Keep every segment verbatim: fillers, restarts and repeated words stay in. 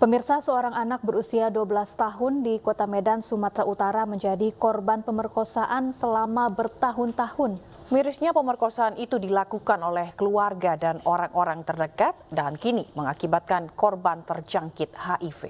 Pemirsa, seorang anak berusia dua belas tahun di Kota Medan, Sumatera Utara menjadi korban pemerkosaan selama bertahun-tahun. Mirisnya pemerkosaan itu dilakukan oleh keluarga dan orang-orang terdekat dan kini mengakibatkan korban terjangkit H I V.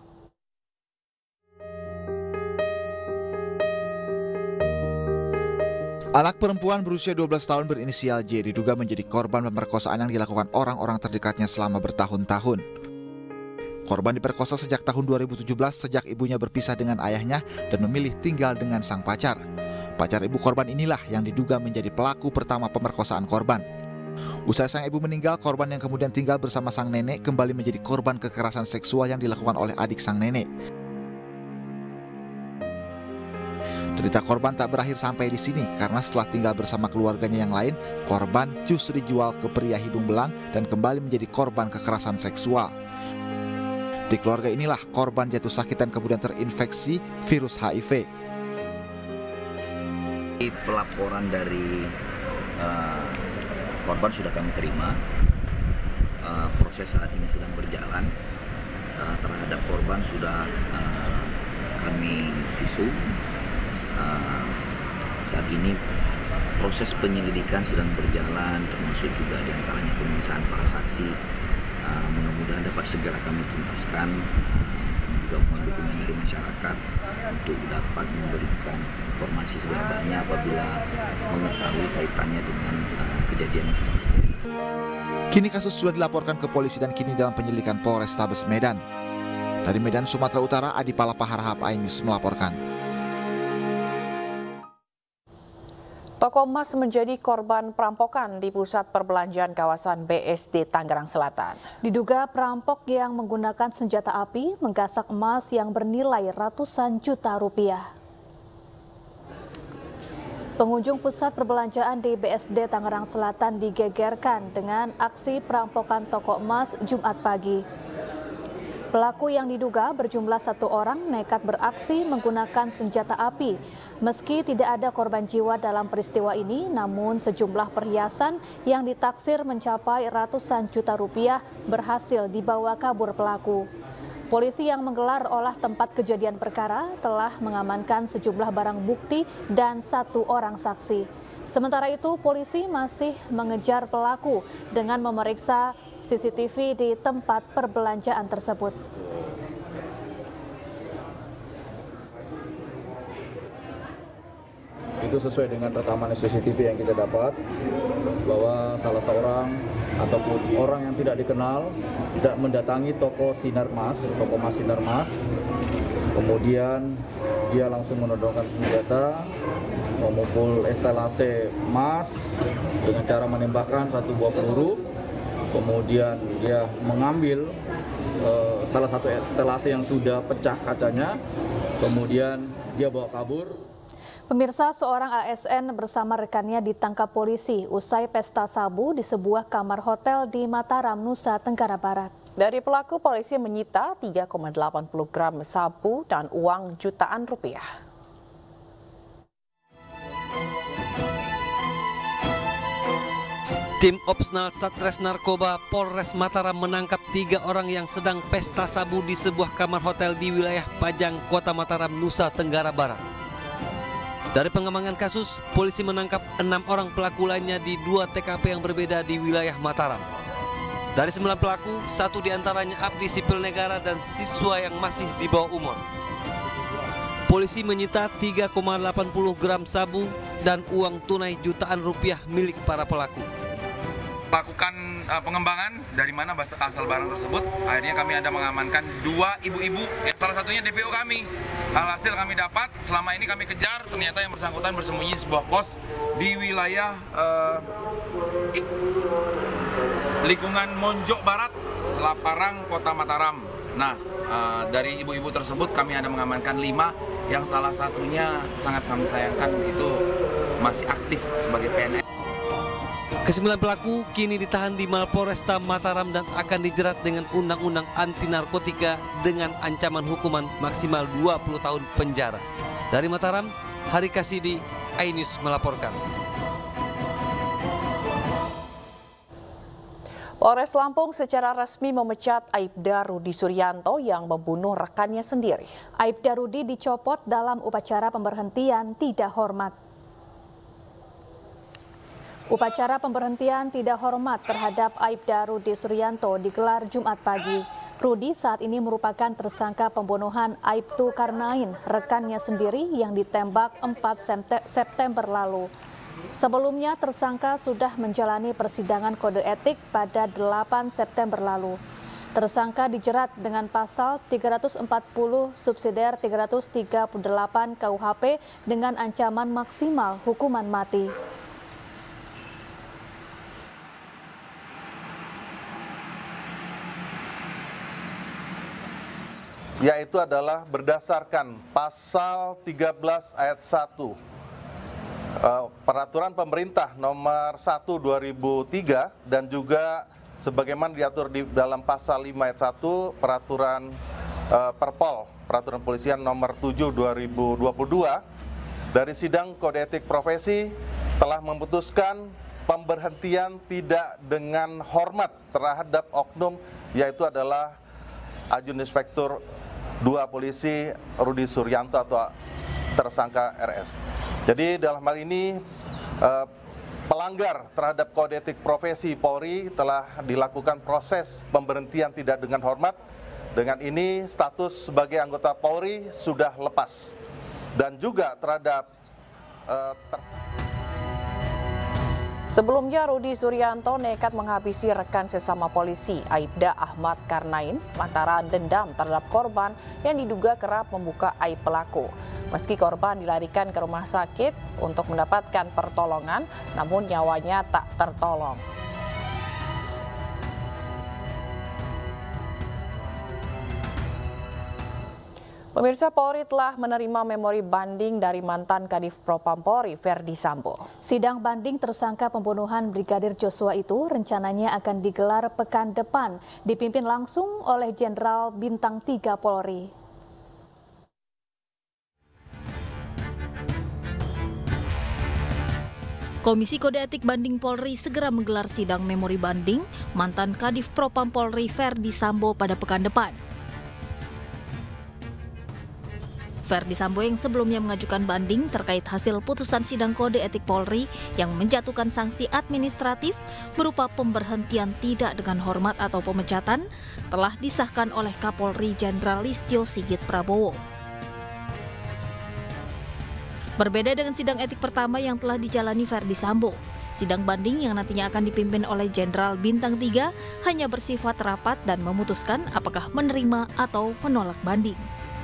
Anak perempuan berusia dua belas tahun berinisial J diduga menjadi korban pemerkosaan yang dilakukan orang-orang terdekatnya selama bertahun-tahun. Korban diperkosa sejak tahun dua ribu tujuh belas sejak ibunya berpisah dengan ayahnya dan memilih tinggal dengan sang pacar. Pacar ibu korban inilah yang diduga menjadi pelaku pertama pemerkosaan korban. Usai sang ibu meninggal, korban yang kemudian tinggal bersama sang nenek kembali menjadi korban kekerasan seksual yang dilakukan oleh adik sang nenek. Derita korban tak berakhir sampai di sini karena setelah tinggal bersama keluarganya yang lain, korban justru dijual ke pria hidung belang dan kembali menjadi korban kekerasan seksual. Di keluarga inilah korban jatuh sakit dan kemudian terinfeksi virus H I V. Pelaporan dari uh, korban sudah kami terima. Uh, proses saat ini sedang berjalan. Uh, terhadap korban sudah uh, kami visum. Uh, saat ini proses penyelidikan sedang berjalan, termasuk juga diantaranya pemeriksaan para saksi. Uh, mudah-mudahan dapat segera kami tuntaskan. Uh, kami juga mohon dukungan dari masyarakat untuk dapat memberikan informasi sebanyak-banyaknya apabila mengetahui kaitannya dengan uh, kejadian yang sedang terjadi. Kini kasus sudah dilaporkan ke polisi dan kini dalam penyelidikan Polrestabes Medan. Dari Medan, Sumatera Utara, Adi Palapa-Harahap, iNews melaporkan. Toko emas menjadi korban perampokan di pusat perbelanjaan kawasan B S D Tangerang Selatan. Diduga perampok yang menggunakan senjata api menggasak emas yang bernilai ratusan juta rupiah. Pengunjung pusat perbelanjaan di B S D Tangerang Selatan digegerkan dengan aksi perampokan toko emas Jumat pagi. Pelaku yang diduga berjumlah satu orang nekat beraksi menggunakan senjata api. Meski tidak ada korban jiwa dalam peristiwa ini, namun sejumlah perhiasan yang ditaksir mencapai ratusan juta rupiah berhasil dibawa kabur pelaku. Polisi yang menggelar olah tempat kejadian perkara telah mengamankan sejumlah barang bukti dan satu orang saksi. Sementara itu, polisi masih mengejar pelaku dengan memeriksa C C T V di tempat perbelanjaan tersebut. Itu sesuai dengan rekaman C C T V yang kita dapat bahwa salah seorang ataupun orang yang tidak dikenal tidak mendatangi toko Sinar Mas, toko Mas Sinar Mas. Kemudian dia langsung menodongkan senjata, memukul etalase emas dengan cara menembakkan satu buah peluru. Kemudian dia mengambil uh, salah satu etalase yang sudah pecah kacanya, kemudian dia bawa kabur. Pemirsa, seorang A S N bersama rekannya ditangkap polisi usai pesta sabu di sebuah kamar hotel di Mataram, Nusa Tenggara Barat. Dari pelaku, polisi menyita tiga koma delapan puluh gram sabu dan uang jutaan rupiah. Tim Opsnal Satres Narkoba Polres Mataram menangkap tiga orang yang sedang pesta sabu di sebuah kamar hotel di wilayah Pajang, Kota Mataram, Nusa Tenggara Barat. Dari pengembangan kasus, polisi menangkap enam orang pelaku lainnya di dua T K P yang berbeda di wilayah Mataram. Dari sembilan pelaku, satu diantaranya abdi sipil negara dan siswa yang masih di bawah umur. Polisi menyita tiga koma delapan puluh gram sabu dan uang tunai jutaan rupiah milik para pelaku. Lakukan uh, pengembangan dari mana asal barang tersebut, akhirnya kami ada mengamankan dua ibu-ibu, salah satunya D P O kami. Alhasil kami dapat, selama ini kami kejar, ternyata yang bersangkutan bersembunyi di sebuah kos di wilayah uh, lingkungan Monjok Barat, Selaparang, Kota Mataram. Nah, uh, dari ibu-ibu tersebut kami ada mengamankan lima, yang salah satunya sangat kami sayangkan itu masih aktif sebagai P N S. Kesembilan pelaku kini ditahan di Mapolresta Mataram dan akan dijerat dengan Undang-Undang Anti Narkotika dengan ancaman hukuman maksimal dua puluh tahun penjara. Dari Mataram, Hari Kasidi, iNews melaporkan. Polres Lampung secara resmi memecat Aibda Rudi Suryanto yang membunuh rekannya sendiri. Aibda Rudi dicopot dalam upacara pemberhentian tidak hormat. Upacara pemberhentian tidak hormat terhadap Aibda Rudi Suryanto digelar Jumat pagi. Rudi saat ini merupakan tersangka pembunuhan Aibtu Karnain, rekannya sendiri yang ditembak empat September lalu. Sebelumnya tersangka sudah menjalani persidangan kode etik pada delapan September lalu. Tersangka dijerat dengan pasal tiga ratus empat puluh subsidiar tiga ratus tiga puluh delapan K U H P dengan ancaman maksimal hukuman mati. Yaitu adalah berdasarkan pasal tiga belas ayat satu uh, Peraturan Pemerintah nomor satu dua ribu tiga dan juga sebagaimana diatur di dalam pasal lima ayat satu Peraturan uh, Perpol, Peraturan Polisian nomor tujuh dua ribu dua puluh dua, dari Sidang Kode Etik Profesi telah memutuskan pemberhentian tidak dengan hormat terhadap oknum, yaitu adalah Ajun Inspektur dua Polisi Rudi Suryanto atau tersangka R S. Jadi dalam hal ini eh, pelanggar terhadap kode etik profesi Polri telah dilakukan proses pemberhentian tidak dengan hormat. Dengan ini status sebagai anggota Polri sudah lepas. Dan juga terhadap eh, tersangka. Sebelumnya, Rudi Suryanto nekat menghabisi rekan sesama polisi Aibda Ahmad Karnain lantaran dendam terhadap korban yang diduga kerap membuka aib pelaku. Meski korban dilarikan ke rumah sakit untuk mendapatkan pertolongan, namun nyawanya tak tertolong. Pemirsa, Polri telah menerima memori banding dari mantan Kadif Propam Polri Ferdi Sambo. Sidang banding tersangka pembunuhan Brigadir Joshua itu rencananya akan digelar pekan depan, dipimpin langsung oleh Jenderal Bintang tiga Polri. Komisi Kode Etik Banding Polri segera menggelar sidang memori banding mantan Kadif Propam Polri Ferdi Sambo pada pekan depan. Ferdi Sambo yang sebelumnya mengajukan banding terkait hasil putusan sidang kode etik Polri yang menjatuhkan sanksi administratif berupa pemberhentian tidak dengan hormat atau pemecatan telah disahkan oleh Kapolri Jenderal Listio Sigit Prabowo. Berbeda dengan sidang etik pertama yang telah dijalani Ferdi Sambo, sidang banding yang nantinya akan dipimpin oleh Jenderal Bintang tiga hanya bersifat rapat dan memutuskan apakah menerima atau menolak banding.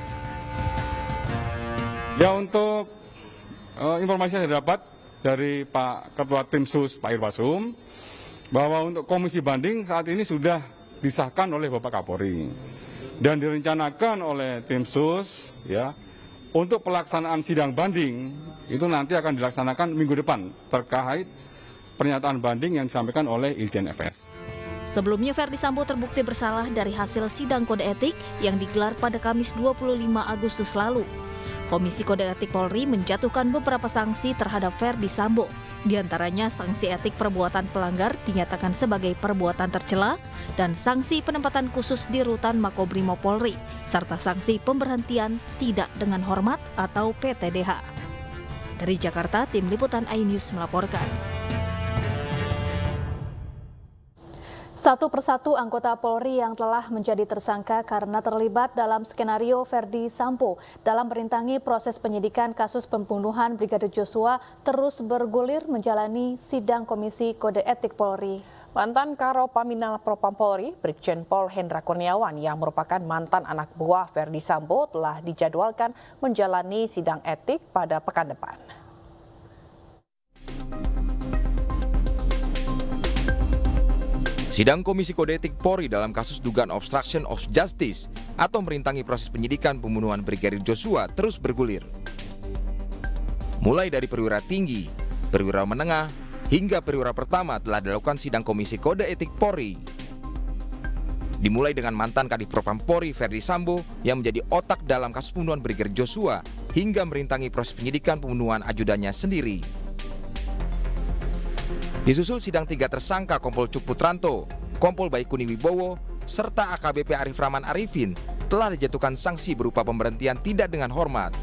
Ya, untuk uh, informasi yang didapat dari Pak Ketua Tim Sus Pak Irwasum bahwa untuk komisi banding saat ini sudah disahkan oleh Bapak Kapolri dan direncanakan oleh Tim Sus ya untuk pelaksanaan sidang banding itu nanti akan dilaksanakan minggu depan terkait pernyataan banding yang disampaikan oleh Irjen F S. Sebelumnya Ferdi Sambo terbukti bersalah dari hasil sidang kode etik yang digelar pada Kamis dua puluh lima Agustus lalu. Komisi Kode Etik Polri menjatuhkan beberapa sanksi terhadap Ferdi Sambo. Di antaranya sanksi etik perbuatan pelanggar dinyatakan sebagai perbuatan tercela dan sanksi penempatan khusus di rutan Makobrimob Polri, serta sanksi pemberhentian tidak dengan hormat atau P T D H. Dari Jakarta, Tim Liputan iNews melaporkan. Satu persatu anggota Polri yang telah menjadi tersangka karena terlibat dalam skenario Ferdi Sambo dalam merintangi proses penyidikan kasus pembunuhan Brigadir Joshua terus bergulir menjalani sidang Komisi Kode Etik Polri. Mantan Karo Paminal Propam Polri, Brigjen Pol Hendra Kurniawan yang merupakan mantan anak buah Ferdi Sambo telah dijadwalkan menjalani sidang etik pada pekan depan. Sidang Komisi Kode Etik Polri dalam kasus dugaan obstruction of justice atau merintangi proses penyidikan pembunuhan Brigadir Joshua terus bergulir. Mulai dari perwira tinggi, perwira menengah, hingga perwira pertama telah dilakukan sidang Komisi Kode Etik Polri. Dimulai dengan mantan Kadif Propam Polri Ferdi Sambo yang menjadi otak dalam kasus pembunuhan Brigadir Joshua hingga merintangi proses penyidikan pembunuhan ajudannya sendiri. Disusul sidang tiga tersangka Kompol Cuk Putranto, Kompol Baikuni Wibowo, serta A K B P Arif Rahman Arifin telah dijatuhkan sanksi berupa pemberhentian tidak dengan hormat.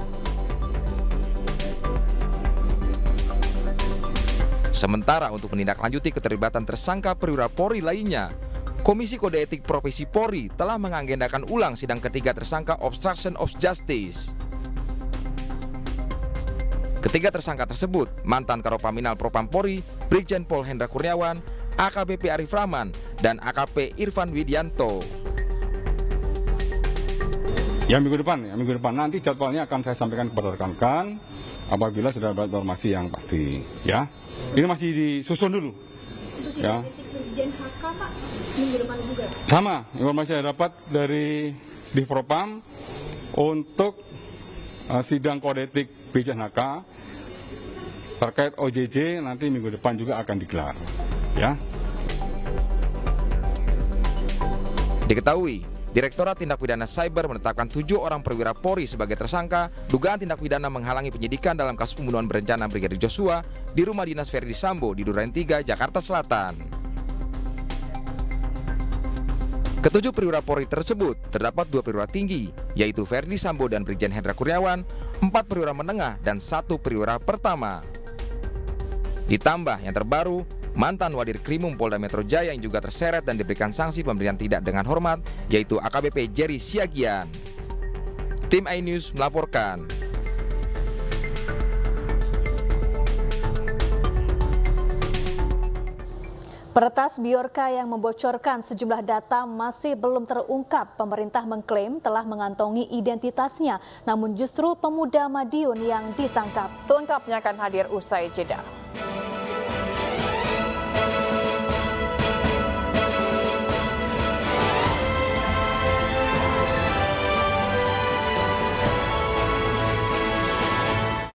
Sementara untuk menindaklanjuti keterlibatan tersangka perwira Polri lainnya, Komisi Kode Etik Profesi Polri telah mengagendakan ulang sidang ketiga tersangka obstruction of justice. Ketiga tersangka tersebut, mantan Karopaminal Propam Polri, Brigjen Pol Hendra Kurniawan, A K B P Arif Rahman, dan A K P Irfan Widianto. Ya minggu depan, ya minggu depan nanti jadwalnya akan saya sampaikan kepada rekan-rekan apabila sudah ada informasi yang pasti. Ya, ini masih disusun dulu. Untuk sidang ya. etik Brigjen H K Pak, minggu depan juga. Sama, informasi yang dapat dari di Propam untuk uh, sidang kode etik Brigjen H K terkait O J J nanti minggu depan juga akan digelar. Ya. Diketahui, Direktorat Tindak Pidana Cyber menetapkan tujuh orang perwira Polri sebagai tersangka dugaan tindak pidana menghalangi penyidikan dalam kasus pembunuhan berencana Brigadir Joshua di rumah dinas Verdi Sambo di Duren tiga, Jakarta Selatan. Ketujuh perwira Polri tersebut terdapat dua perwira tinggi, yaitu Verdi Sambo dan Brigjen Hendra Kurniawan, empat perwira menengah, dan satu perwira pertama. Ditambah yang terbaru, mantan Wadir Krimum Polda Metro Jaya yang juga terseret dan diberikan sanksi pemberian tidak dengan hormat, yaitu A K B P Jerry Siagian. Tim iNews melaporkan. Peretas Biorka yang membocorkan sejumlah data masih belum terungkap. Pemerintah mengklaim telah mengantongi identitasnya, namun justru pemuda Madiun yang ditangkap. Selengkapnya akan hadir usai jeda.